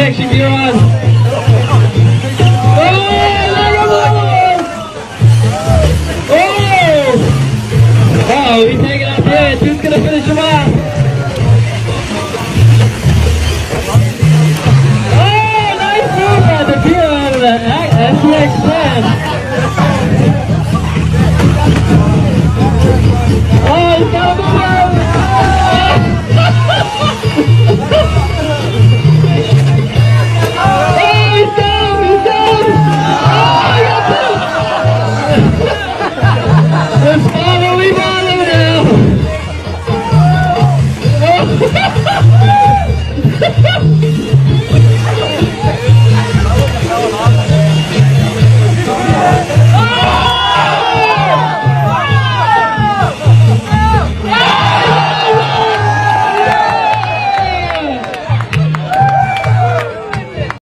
section you're on. Oh, he's hanging up the edge. Who's going to finish him off? Oh, nice move by the gear out of that SX 10. Oh, he's got him away.